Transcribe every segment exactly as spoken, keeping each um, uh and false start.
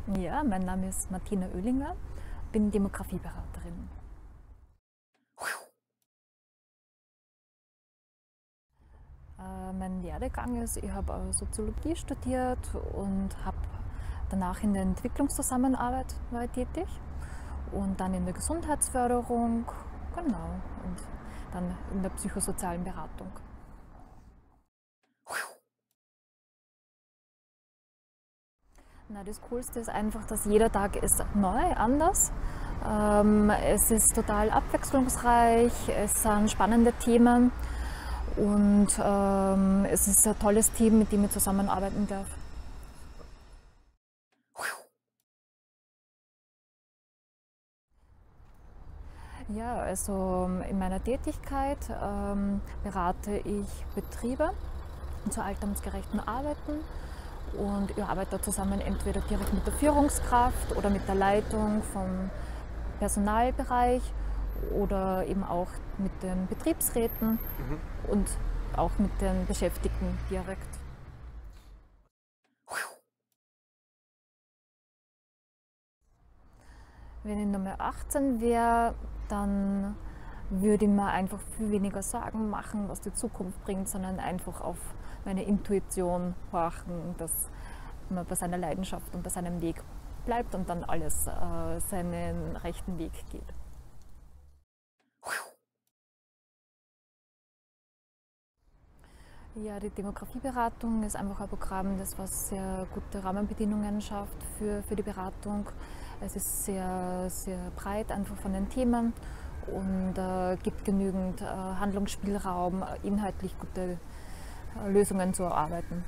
Ja, mein Name ist Martina Oehlinger, bin Demografieberaterin. Äh, mein Werdegang ist, ich habe äh, Soziologie studiert und habe danach in der Entwicklungszusammenarbeit war ich tätig und dann in der Gesundheitsförderung, genau, und dann in der psychosozialen Beratung. Na, das Coolste ist einfach, dass jeder Tag ist neu, anders. Ähm, es ist total abwechslungsreich, es sind spannende Themen und ähm, es ist ein tolles Team, mit dem ich zusammenarbeiten darf. Ja, also in meiner Tätigkeit ähm, berate ich Betriebe zu altersgerechten Arbeiten und ich arbeite zusammen entweder direkt mit der Führungskraft oder mit der Leitung vom Personalbereich oder eben auch mit den Betriebsräten Mhm. und auch mit den Beschäftigten direkt. Wenn ich Nummer achtzehn wäre, dann würde ich mir einfach viel weniger Sorgen machen, was die Zukunft bringt, sondern einfach auf meine Intuition horchen, dass man bei seiner Leidenschaft und bei seinem Weg bleibt und dann alles äh, seinen rechten Weg geht. Ja, die Demografieberatung ist einfach ein Programm, das was sehr gute Rahmenbedingungen schafft für, für die Beratung. Es ist sehr, sehr breit einfach von den Themen und äh, gibt genügend äh, Handlungsspielraum, inhaltlich gute äh, Lösungen zu erarbeiten.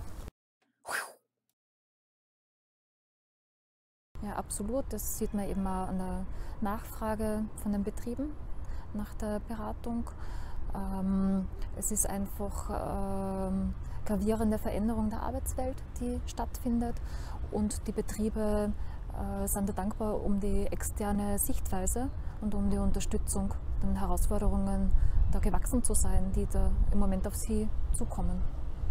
Ja, absolut. Das sieht man eben auch an der Nachfrage von den Betrieben nach der Beratung. Ähm, es ist einfach ähm, gravierende Veränderung der Arbeitswelt, die stattfindet und die Betriebe äh, sind da dankbar um die externe Sichtweise und um die Unterstützung, den Herausforderungen da gewachsen zu sein, die da im Moment auf sie zukommen.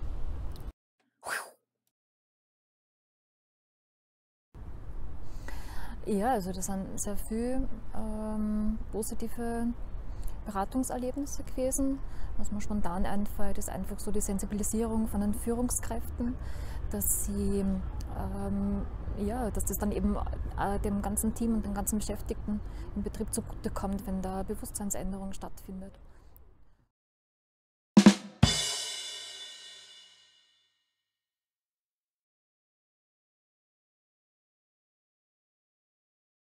Ja, also das sind sehr viele ähm, positive Beratungserlebnisse gewesen. Was mir spontan einfällt, ist einfach so die Sensibilisierung von den Führungskräften, dass sie ähm, ja, dass das dann eben äh, dem ganzen Team und den ganzen Beschäftigten im Betrieb zugutekommt, wenn da Bewusstseinsänderung stattfindet.